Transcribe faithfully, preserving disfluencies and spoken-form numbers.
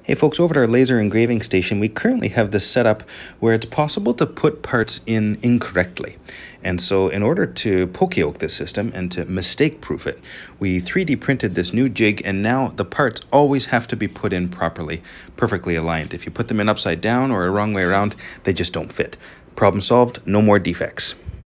Hey folks, over at our laser engraving station, we currently have this setup where it's possible to put parts in incorrectly. And so in order to Poka-yoke this system and to mistake-proof it, we three D printed this new jig, and now the parts always have to be put in properly, perfectly aligned. If you put them in upside down or a wrong way around, they just don't fit. Problem solved, no more defects.